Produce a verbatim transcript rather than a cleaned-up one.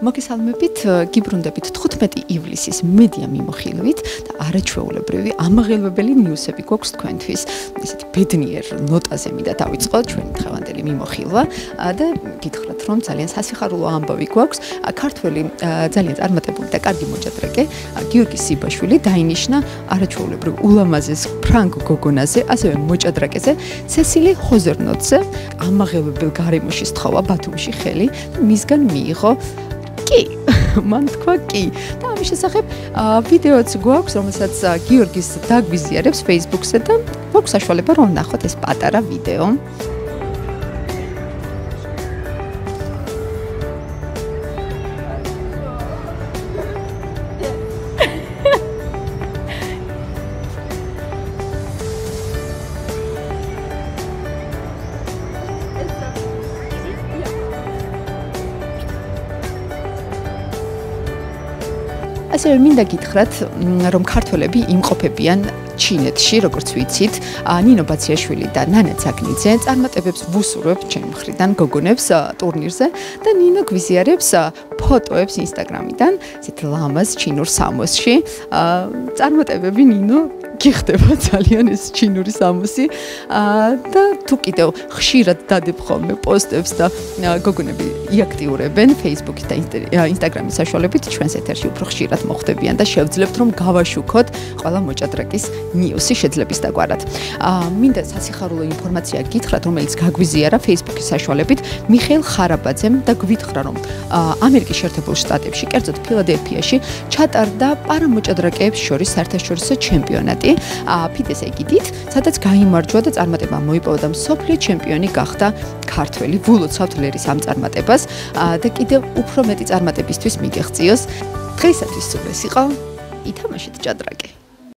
მოგესალმებით, გიბრუნდებით თხუთმეტი ივლისის მედია მიმოხილვით და არაჩვეულებრივი ამაღელვებელი ნიუსები გვაქვს თქვენთვის. ესეთი ბედნიერ ნოტაზე მინდა დავიწყო ჩვენი დღევანდელი მიმოხილვა და გითხრათ, რომ ძალიან სასიხარულო ამბავი გვაქვს. ქართველი ძალიან წარმატებული და კარგი მოჭადრაკე გიორგი სიბაშვილი დაინიშნა არაჩვეულებრივ ულამაზეს ფრანგ გოგონაზე, ასევე მოჭადრაკეზე ცესილი ხოზერნოძე ამაღელვებელ გარემოში სთხოვა ბათუმში ხელი და მისგან მიიღო კი, მან თქვა კი. და ამის შესახებ ვიდეოც გვაქვს, რომელსაც გიორგის დაგვიზიარებს Facebook-ზე და გვაქვს საშუალება რომ ნახოთ ეს პატარა ვიდეო. ასევე მინდა გითხრათ, რომ ქართველები იმყოფებიან ჩინეთში, როგორც ვიცით, ნინო ბაციაშვილი და ნანა ცაგნიძე წარმატებებს ვუსურვებ ჩემი მხრიდან გოგონებს ტურნირზე და ნინო გვიზიარებს ფოტოებს Instagram-იდან, ისეთ ლამაზ ჩინურ სამოსში. წარმატებები ნინო გიხდება ძალიან ეს ჩინური სამოსი და თუ კიდევ ხშირად დადებ ხოლმე პოსტებს და გოგონები იაქტიურებენ Facebook-ის და Instagram-ის საშუალებით ჩვენს ეთერში უფრო ხშირად მოხვდებიან და შევძლებთ რომ გავაშუქოთ ყველა მოჭადრაკის ნიუსი შეძლების დაგვარად. მინდა სასიხარულო ინფორმაცია გითხრათ, რომელიც გაგვიზიარა Facebook-ის საშუალებით მიხეილ ხარაბაძემ და გვითხრა რომ ამერიკის შეერთებულ შტატებში, კერძოდ ფილადელფიაში ჩატარდა პარამოჭადრაკეებს შორის საერთაშორისო ჩემპიონატი ფიდეს ეგიდით, სადაც გაიმარჯვა და წარმატება მოიპოვა და მსოფლიო ჩემპიონი გახდა ქართველი ვულოცავთ ლერის ამ წარმატებას და კიდევ უფრო მეტი წარმატებისთვის მიგეღწიოს. დღეისათვის სულ ეს იყო. ითამაშეთ ჭადრაკი.